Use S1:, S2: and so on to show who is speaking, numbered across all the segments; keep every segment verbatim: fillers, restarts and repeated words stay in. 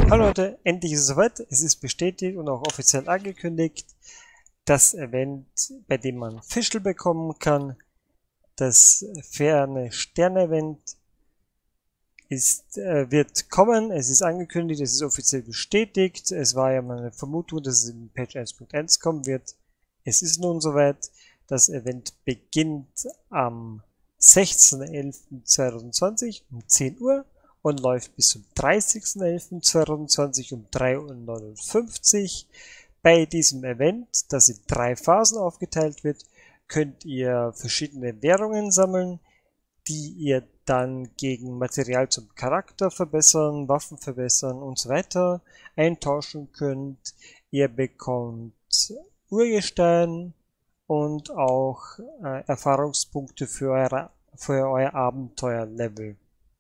S1: Hallo Leute, endlich ist es soweit. Es ist bestätigt und auch offiziell angekündigt. Das Event, bei dem man Fischl bekommen kann, das Ferne Sterne Event, ist, äh, wird kommen. Es ist angekündigt, es ist offiziell bestätigt. Es war ja mal eine Vermutung, dass es in Patch eins Punkt eins kommen wird. Es ist nun soweit. Das Event beginnt am sechzehnten elften zweitausendzwanzig um zehn Uhr und läuft bis zum dreißigsten elften zweitausendzwanzig um drei Uhr neunundfünfzig. Bei diesem Event, das in drei Phasen aufgeteilt wird, könnt ihr verschiedene Währungen sammeln, die ihr dann gegen Material zum Charakter verbessern, Waffen verbessern und so weiter eintauschen könnt. Ihr bekommt Urgestein und auch äh, Erfahrungspunkte für, eure, für euer Abenteuerlevel.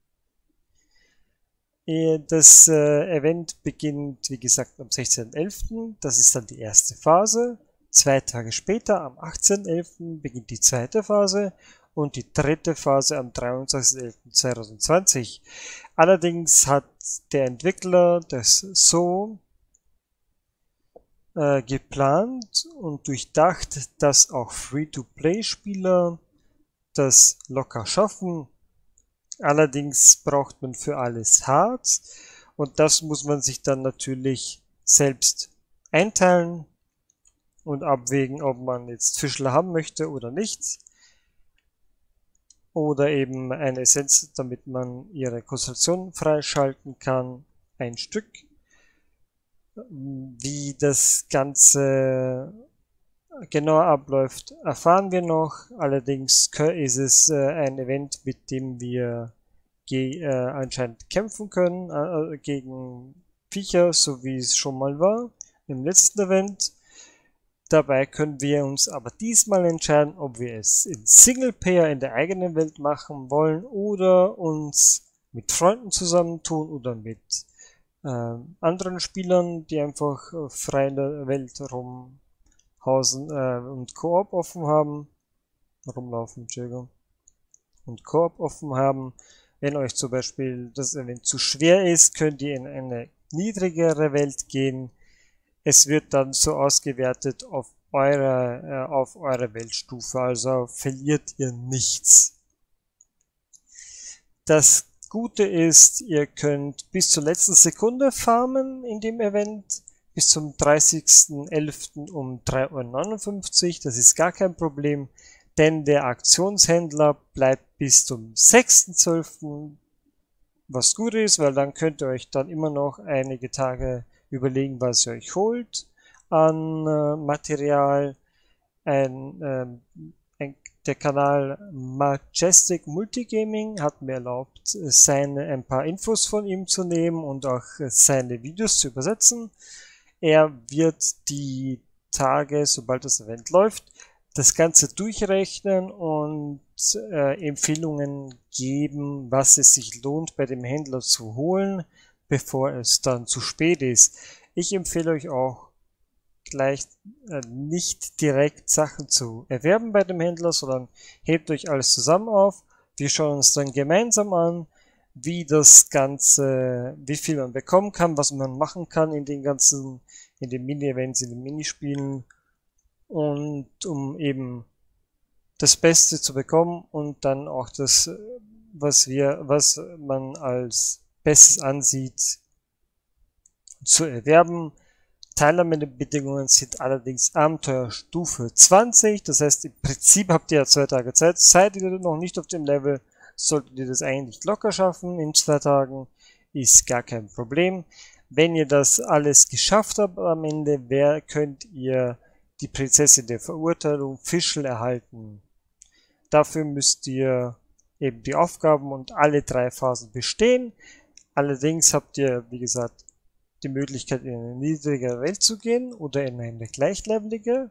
S1: Das äh, Event beginnt, wie gesagt, am sechzehnten elften Das ist dann die erste Phase. Zwei Tage später, am achtzehnten elften beginnt die zweite Phase und die dritte Phase am dreiundzwanzigsten elften zweitausendzwanzig. Allerdings hat der Entwickler das so äh, geplant und durchdacht, dass auch Free-to-Play-Spieler das locker schaffen. Allerdings braucht man für alles Harz und das muss man sich dann natürlich selbst einteilen und abwägen, ob man jetzt Fischler haben möchte oder nicht. Oder eben eine Essenz, damit man ihre Konstellation freischalten kann, ein Stück. Wie das Ganze genau abläuft, erfahren wir noch. Allerdings ist es äh, ein Event, mit dem wir äh, anscheinend kämpfen können äh, gegen Viecher, so wie es schon mal war im letzten Event. Dabei können wir uns aber diesmal entscheiden, ob wir es in Singleplayer in der eigenen Welt machen wollen oder uns mit Freunden zusammentun oder mit äh, anderen Spielern, die einfach äh, frei in der Welt rum Hausen äh, und Koop offen haben, rumlaufen, Entschuldigung, und Koop offen haben. Wenn euch zum Beispiel das Event zu schwer ist, könnt ihr in eine niedrigere Welt gehen. Es wird dann so ausgewertet auf eure, äh, auf eure Weltstufe, also verliert ihr nichts. Das Gute ist, ihr könnt bis zur letzten Sekunde farmen in dem Event. Bis zum dreißigsten elften um drei Uhr neunundfünfzig. Das ist gar kein Problem, denn der Aktionshändler bleibt bis zum sechsten zwölften was gut ist, weil dann könnt ihr euch dann immer noch einige Tage überlegen, was ihr euch holt an äh, Material. Ein, ähm, ein, der Kanal Majestic Multigaming hat mir erlaubt, seine, ein paar Infos von ihm zu nehmen und auch seine Videos zu übersetzen. Er wird die Tage, sobald das Event läuft, das Ganze durchrechnen und äh, Empfehlungen geben, was es sich lohnt, bei dem Händler zu holen, bevor es dann zu spät ist. Ich empfehle euch auch gleich äh, nicht direkt Sachen zu erwerben bei dem Händler, sondern hebt euch alles zusammen auf. Wir schauen uns dann gemeinsam an, wie das Ganze, wie viel man bekommen kann, was man machen kann in den ganzen, in den Mini-Events, in den Minispielen und um eben das Beste zu bekommen und dann auch das, was wir, was man als Bestes ansieht, zu erwerben. Teilnahmebedingungen sind allerdings Abenteuerstufe zwanzig, das heißt im Prinzip habt ihr ja zwei Tage Zeit. Seid ihr noch nicht auf dem Level, solltet ihr das eigentlich locker schaffen in zwei Tagen, ist gar kein Problem. Wenn ihr das alles geschafft habt am Ende, wer könnt ihr die Prinzessin der Verurteilung Fischl erhalten. Dafür müsst ihr eben die Aufgaben und alle drei Phasen bestehen. Allerdings habt ihr, wie gesagt, die Möglichkeit in eine niedrigere Welt zu gehen oder in eine gleichlevelige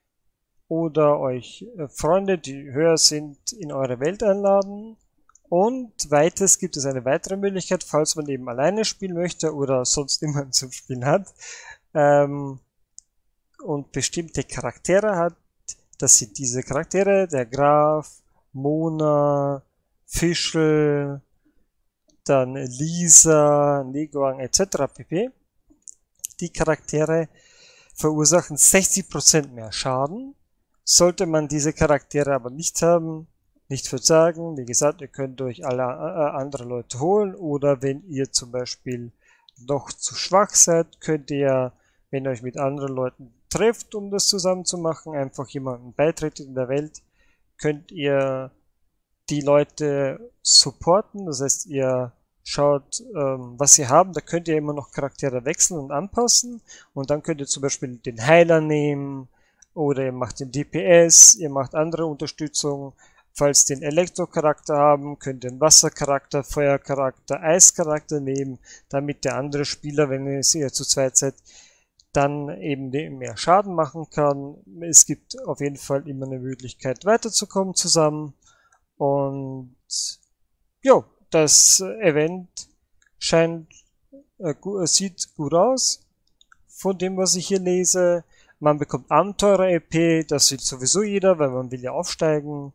S1: oder euch Freunde, die höher sind, in eure Welt einladen. Und weiters gibt es eine weitere Möglichkeit, falls man eben alleine spielen möchte oder sonst niemanden zum Spielen hat ähm, und bestimmte Charaktere hat. Das sind diese Charaktere, der Graf, Mona, Fischl, dann Lisa, Neguang et cetera pp. Die Charaktere verursachen sechzig Prozent mehr Schaden. Sollte man diese Charaktere aber nicht haben, nicht verzagen. Wie gesagt, ihr könnt euch alle äh, andere Leute holen, oder wenn ihr zum Beispiel noch zu schwach seid, könnt ihr, wenn ihr euch mit anderen Leuten trefft, um das zusammen zu machen, einfach jemanden beitreten in der Welt, könnt ihr die Leute supporten. Das heißt, ihr schaut, ähm, was sie haben. Da könnt ihr immer noch Charaktere wechseln und anpassen. Und dann könnt ihr zum Beispiel den Heiler nehmen, oder ihr macht den D P S, ihr macht andere Unterstützung. Falls den Elektro-Charakter haben, könnt ihr den Wassercharakter, Feuercharakter, Eischarakter nehmen, damit der andere Spieler, wenn ihr zu zweit seid, dann eben mehr Schaden machen kann. Es gibt auf jeden Fall immer eine Möglichkeit weiterzukommen zusammen. Und ja, das Event scheint äh, gut, sieht gut aus von dem, was ich hier lese. Man bekommt Abenteurer-E P, das will sowieso jeder, weil man will ja aufsteigen.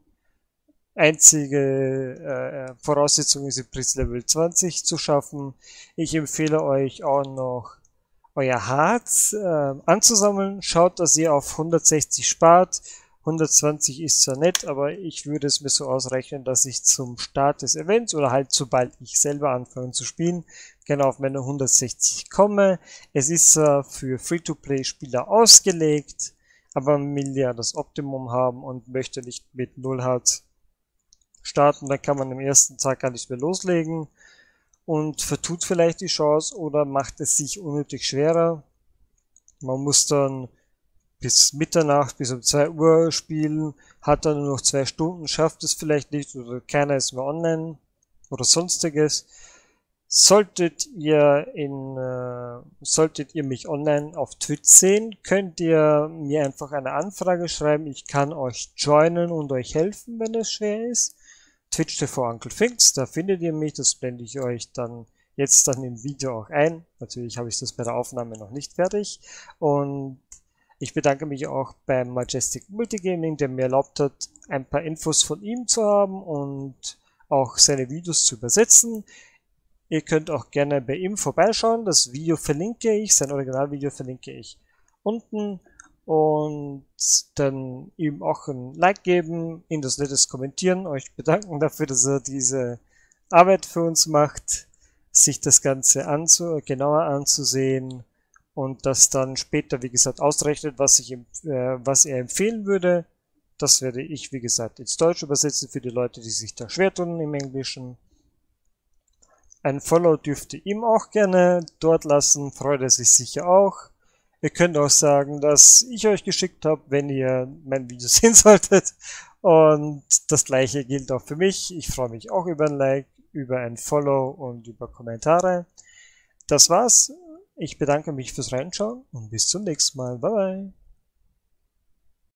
S1: Einzige äh, Voraussetzung ist, Prinz Level zwanzig zu schaffen. Ich empfehle euch auch noch, euer Harz äh, anzusammeln. Schaut, dass ihr auf hundertsechzig spart. hundertzwanzig ist zwar nett, aber ich würde es mir so ausrechnen, dass ich zum Start des Events oder halt sobald ich selber anfange zu spielen, gerne auf meine hundertsechzig komme. Es ist äh, für Free-to-Play-Spieler ausgelegt, aber man will ja das Optimum haben und möchte nicht mit null Harz starten. Dann kann man am ersten Tag gar nicht mehr loslegen und vertut vielleicht die Chance oder macht es sich unnötig schwerer. Man muss dann bis Mitternacht, bis um zwei Uhr spielen, hat dann nur noch zwei Stunden, schafft es vielleicht nicht oder keiner ist mehr online oder sonstiges. Solltet ihr in, äh, solltet ihr mich online auf Twitch sehen, könnt ihr mir einfach eine Anfrage schreiben. Ich kann euch joinen und euch helfen, wenn es schwer ist. Twitch T V Uncle Finks, da findet ihr mich, das blende ich euch dann jetzt dann im Video auch ein. Natürlich habe ich das bei der Aufnahme noch nicht fertig. Und ich bedanke mich auch beim Majestic Multigaming, der mir erlaubt hat, ein paar Infos von ihm zu haben und auch seine Videos zu übersetzen. Ihr könnt auch gerne bei ihm vorbeischauen. Das Video verlinke ich, sein Originalvideo verlinke ich unten. Und dann ihm auch ein Like geben, ihm das nettes kommentieren, euch bedanken dafür, dass er diese Arbeit für uns macht, sich das Ganze anzu genauer anzusehen und das dann später, wie gesagt, ausrechnet, was, ich, äh, was er empfehlen würde. Das werde ich, wie gesagt, ins Deutsch übersetzen für die Leute, die sich da schwer tun im Englischen. Ein Follow dürfte ihm auch gerne dort lassen, freut er sich sicher auch. Ihr könnt auch sagen, dass ich euch geschickt habe, wenn ihr mein Video sehen solltet. Und das gleiche gilt auch für mich. Ich freue mich auch über ein Like, über ein Follow und über Kommentare. Das war's. Ich bedanke mich fürs Reinschauen und bis zum nächsten Mal. Bye bye.